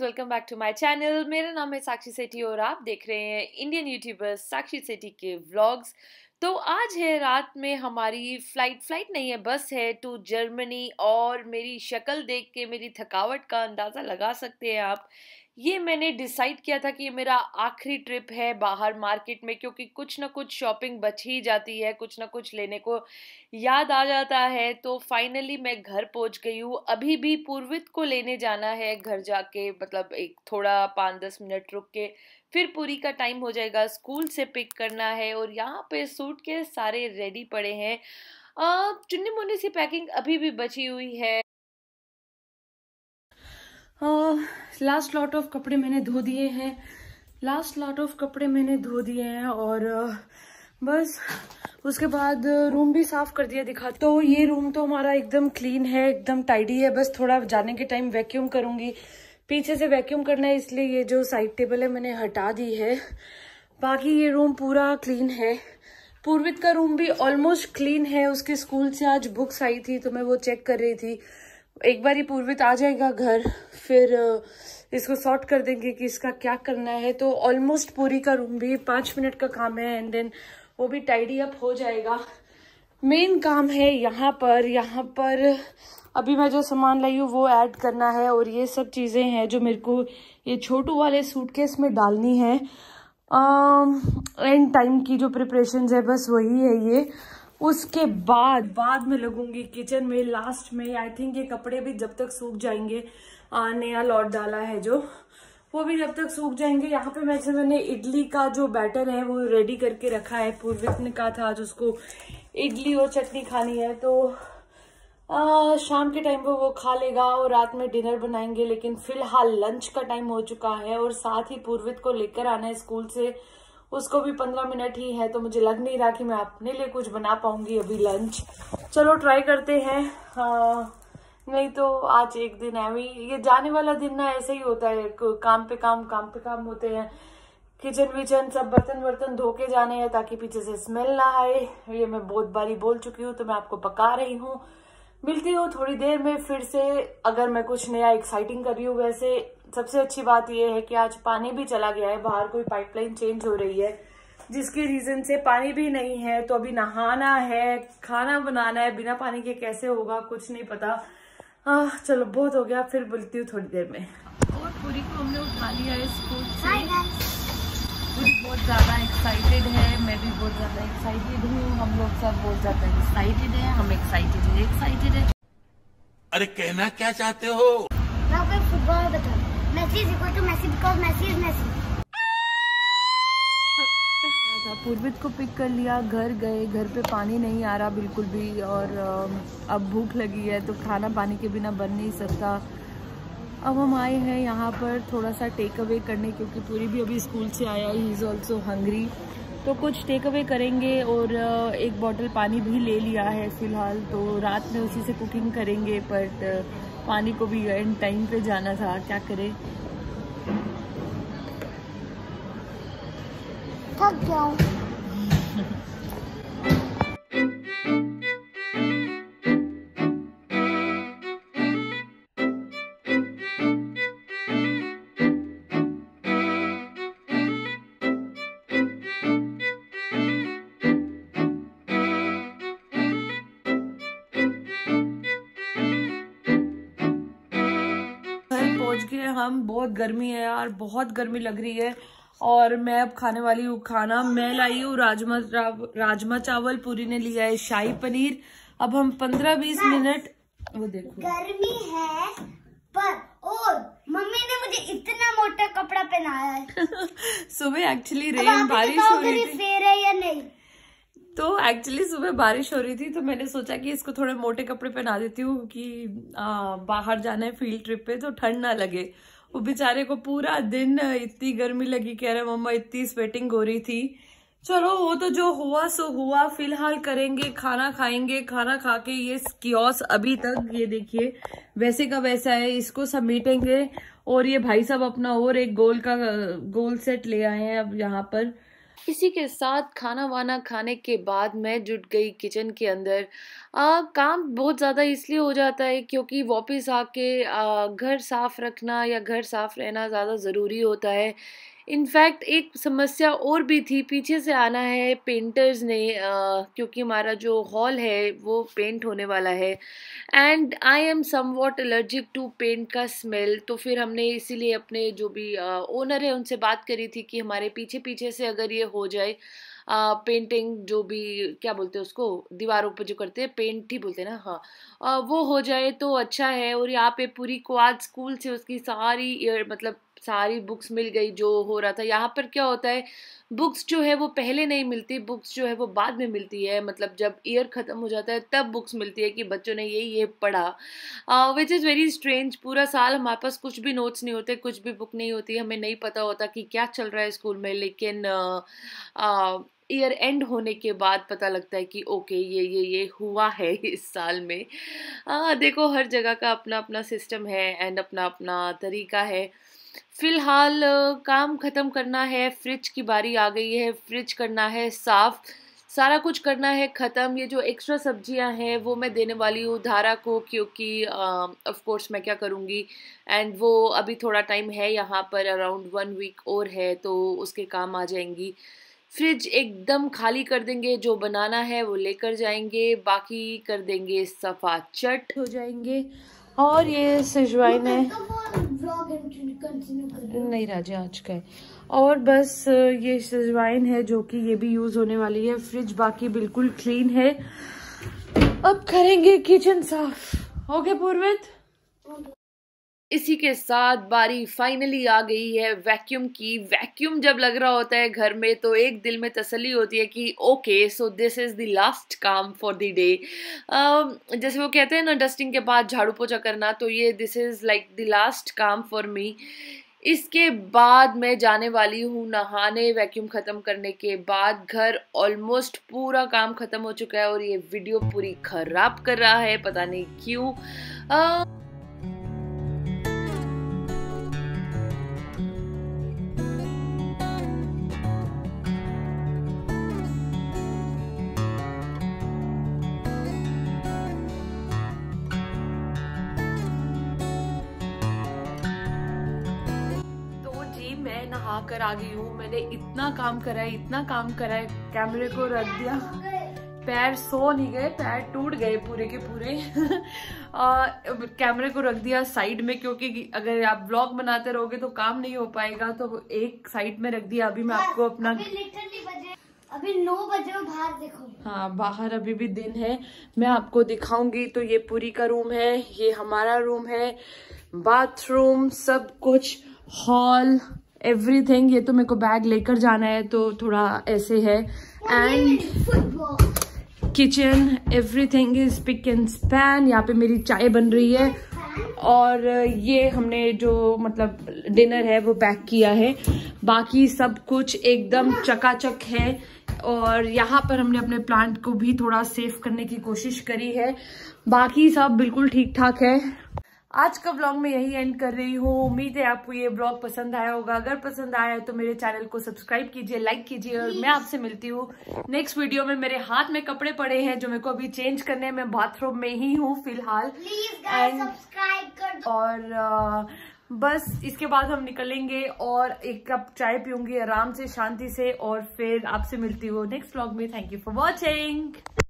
Welcome back to my channel. मेरा नाम है साक्षी सेठी और आप देख रहे हैं इंडियन यूट्यूबर साक्षी सेठी के व्लॉग्स। तो आज है रात में हमारी फ्लाइट नहीं है, बस है टू जर्मनी। और मेरी शक्ल देख के मेरी थकावट का अंदाज़ा लगा सकते हैं आप। ये मैंने डिसाइड किया था कि ये मेरा आखिरी ट्रिप है बाहर मार्केट में, क्योंकि कुछ ना कुछ शॉपिंग बच ही जाती है, कुछ ना कुछ लेने को याद आ जाता है। तो फाइनली मैं घर पहुंच गई हूँ। अभी भी पूर्वित को लेने जाना है घर जाके, मतलब एक थोड़ा 5-10 मिनट रुक के फिर पूरी का टाइम हो जाएगा, स्कूल से पिक करना है। और यहाँ पे सूट के सारे रेडी पड़े हैं। चुन्नी मुन्नी सी पैकिंग अभी भी बची हुई है। लास्ट लॉट ऑफ कपड़े मैंने धो दिए हैं और बस उसके बाद रूम भी साफ कर दिया। दिखा तो ये रूम तो हमारा एकदम क्लीन है, एकदम टाइडी है। बस थोड़ा जाने के टाइम वैक्यूम करूंगी, पीछे से वैक्यूम करना है, इसलिए ये जो साइड टेबल है मैंने हटा दी है। बाकी ये रूम पूरा क्लीन है। पूर्वित का रूम भी ऑलमोस्ट क्लीन है। उसके स्कूल से आज बुक्स आई थी तो मैं वो चेक कर रही थी। एक बार ही पूर्वित आ जाएगा घर, फिर इसको सॉर्ट कर देंगे कि इसका क्या करना है। तो ऑलमोस्ट पूरी का रूम भी 5 मिनट का काम है एंड देन वो भी टाइडी अप हो जाएगा। मेन काम है यहाँ पर अभी मैं जो सामान लाई हूँ वो ऐड करना है। और ये सब चीजें हैं जो मेरे को ये छोटू वाले सूटकेस में डालनी है। एंड टाइम की जो प्रिपरेशंस है बस वही है ये। उसके बाद में लगूंगी किचन में लास्ट में। आई थिंक ये कपड़े भी जब तक सूख जाएंगे, नया लॉट डाला है जो, वो भी जब तक सूख जाएंगे। यहाँ पे मैंने इडली का जो बैटर है वो रेडी करके रखा है। पूर्वित ने कहा था आज उसको इडली और चटनी खानी है, तो शाम के टाइम पे वो खा लेगा और रात में डिनर बनाएंगे। लेकिन फिलहाल लंच का टाइम हो चुका है और साथ ही पूर्वित को लेकर आना है स्कूल से। उसको भी 15 मिनट ही है, तो मुझे लग नहीं रहा कि मैं अपने लिए कुछ बना पाऊंगी अभी लंच। चलो ट्राई करते हैं। नहीं तो आज एक दिन है, ये जाने वाला दिन ना ऐसे ही होता है, काम पे काम होते हैं। किचन विचन सब बर्तन धो के जाने हैं ताकि पीछे से स्मेल ना आए। ये मैं बहुत बारी बोल चुकी हूँ, तो मैं आपको पका रही हूँ। मिलती हूँ थोड़ी देर में फिर से, अगर मैं कुछ नया एक्साइटिंग कर रही हूँ। वैसे सबसे अच्छी बात यह है कि आज पानी भी चला गया है, बाहर कोई पाइपलाइन चेंज हो रही है जिसकी रीजन से पानी भी नहीं है। तो अभी नहाना है, खाना बनाना है, बिना पानी के कैसे होगा कुछ नहीं पता। चलो बहुत हो गया, फिर बोलती हूँ थोड़ी देर में। और पूरी को हमने उठा लिया है स्कूल से। पूरी बहुत ज्यादा एक्साइटेड है, मैं भी बहुत ज्यादा एक्साइटेड हूँ। हम लोग सब बहुत ज्यादा एक्साइटेड है, हम एक्साइटेड है। अरे कहना क्या चाहते हो? मैं आपको फुटबॉल बता, Messi is equal to Messi because Messi is Messi. Purvit को पिक कर लिया, घर गए। घर पे पानी नहीं आ रहा बिल्कुल भी, और अब भूख लगी है तो खाना पानी के बिना बन नहीं सकता। अब हम आए हैं यहाँ पर थोड़ा सा टेक अवे करने, क्योंकि पूरी भी अभी स्कूल से आया, ही इज़ ऑल्सो हंग्री। तो कुछ टेक अवे करेंगे और एक बॉटल पानी भी ले लिया है फिलहाल। तो रात में उसी से कुकिंग करेंगे, बट पानी को भी एंड टाइम पे जाना था, क्या करें। थक गया हूँ। पहुंच गए हम। बहुत गर्मी है यार, बहुत गर्मी लग रही है। और मैं अब खाने वाली हूँ खाना। मैं लाई हूँ राजमा चावल, पूरी ने लिया है शाही पनीर। अब हम 15-20 मिनट, वो देखो गर्मी है पर, और मम्मी ने मुझे इतना मोटा कपड़ा पहनाया है। सुबह एक्चुअली बारिश हो रही थी, फेयर है या नहीं? तो एक्चुअली सुबह बारिश हो रही थी, तो मैंने सोचा कि इसको थोड़े मोटे कपड़े पहना देती हूँ कि बाहर जाना है फील्ड ट्रिप पे तो ठंड ना लगे। वो बेचारे को पूरा दिन इतनी गर्मी लगी, कह रहे मम्मा इतनी स्वेटिंग हो रही थी। चलो वो तो जो हुआ सो हुआ। फिलहाल करेंगे खाना, खाएंगे। खाना खा के ये कियोस अभी तक ये देखिए वैसे का वैसा है, इसको समेटेंगे। और ये भाई साहब अपना और एक गोल सेट ले आए हैं अब यहाँ पर। इसी के साथ खाना वाना खाने के बाद मैं जुट गई किचन के अंदर। काम बहुत ज़्यादा इसलिए हो जाता है क्योंकि वापस आके घर साफ़ रखना या घर साफ़ रहना ज़्यादा ज़रूरी होता है। इनफैक्ट एक समस्या और भी थी, पीछे से आना है पेंटर्स ने, क्योंकि हमारा जो हॉल है वो पेंट होने वाला है and I am somewhat allergic to paint का स्मेल। तो फिर हमने इसीलिए अपने जो भी ओनर है उनसे बात करी थी कि हमारे पीछे पीछे से अगर ये हो जाए पेंटिंग, जो भी क्या बोलते हैं उसको, दीवारों पर जो करते हैं पेंट ही बोलते हैं ना, हाँ, वो हो जाए तो अच्छा है। और यहाँ पे पूरी को आज स्कूल से उसकी सारी मतलब सारी बुक्स मिल गई जो हो रहा था। यहाँ पर क्या होता है, बुक्स जो है वो पहले नहीं मिलती, बुक्स जो है वो बाद में मिलती है, मतलब जब ईयर ख़त्म हो जाता है तब बुक्स मिलती है कि बच्चों ने ये पढ़ा, विच इज़ वेरी स्ट्रेंज। पूरा साल हमारे पास कुछ भी नोट्स नहीं होते, कुछ भी बुक नहीं होती, हमें नहीं पता होता कि क्या चल रहा है स्कूल में, लेकिन ईयर एंड होने के बाद पता लगता है कि ओके ये हुआ है इस साल में। देखो हर जगह का अपना अपना सिस्टम है एंड अपना अपना तरीका है। फिलहाल काम ख़त्म करना है, फ्रिज की बारी आ गई है, फ्रिज करना है साफ़, सारा कुछ करना है ख़त्म। ये जो एक्स्ट्रा सब्जियां हैं वो मैं देने वाली हूँ धारा को, क्योंकि ऑफ कोर्स मैं क्या करूँगी, एंड वो अभी थोड़ा टाइम है यहाँ पर, अराउंड 1 वीक और है तो उसके काम आ जाएंगी। फ्रिज एकदम खाली कर देंगे, जो बनाना है वो लेकर जाएंगे, बाकी कर देंगे सफ़ा चट हो जाएंगे। और ये सजवाइन है, नहीं राजा आज का है, और बस ये सजवाइन है जो कि ये भी यूज़ होने वाली है। फ्रिज बाकी बिल्कुल क्लीन है। अब करेंगे किचन साफ। ओके पूर्वित, इसी के साथ बारी फाइनली आ गई है वैक्यूम की। वैक्यूम जब लग रहा होता है घर में तो एक दिल में तसल्ली होती है कि okay so this is the last काम फॉर द डे। जैसे वो कहते हैं ना डस्टिंग के बाद झाड़ू पोछा करना, तो ये this is like the last काम फॉर मी। इसके बाद मैं जाने वाली हूँ नहाने। वैक्यूम ख़त्म करने के बाद घर ऑलमोस्ट पूरा काम ख़त्म हो चुका है और ये वीडियो पूरी ख़राब कर रहा है, पता नहीं क्यों। नहा कर आ गई हूँ। मैंने इतना काम करा है, कैमरे को रख दिया, पैर सो नहीं गए, पैर टूट गए पूरे के पूरे। कैमरे को रख दिया साइड में, क्योंकि अगर आप व्लॉग बनाते रहोगे तो काम नहीं हो पाएगा, तो एक साइड में रख दिया। अभी मैं आपको अपना अभी 9 बजे बाहर देखो। हाँ, बाहर अभी भी दिन है, मैं आपको दिखाऊंगी। तो ये पूरी का रूम है, ये हमारा रूम है, बाथरूम, सब कुछ, हॉल, एवरीथिंग। ये तो मेरे को बैग लेकर जाना है तो थोड़ा ऐसे है। And kitchen, everything is pick and span. यहाँ पे मेरी चाय बन रही है और ये हमने जो मतलब डिनर है वो पैक किया है। बाकी सब कुछ एकदम चकाचक है और यहाँ पर हमने अपने प्लांट को भी थोड़ा सेव करने की कोशिश करी है। बाकी सब बिल्कुल ठीक ठाक है। आज का व्लॉग मैं यही एंड कर रही हूँ। उम्मीद है आपको ये व्लॉग पसंद आया होगा। अगर पसंद आया है तो मेरे चैनल को सब्सक्राइब कीजिए, लाइक कीजिए और मैं आपसे मिलती हूँ नेक्स्ट वीडियो में। मेरे हाथ में कपड़े पड़े हैं जो मेरे को अभी चेंज करने हैं, मैं बाथरूम में ही हूँ फिलहाल। सब्सक्राइब कर दो। और बस इसके बाद हम निकलेंगे और एक कप चाय पीऊंगी आराम से, शांति से, और फिर आपसे मिलती हूँ नेक्स्ट व्लॉग में। Thank you for watching.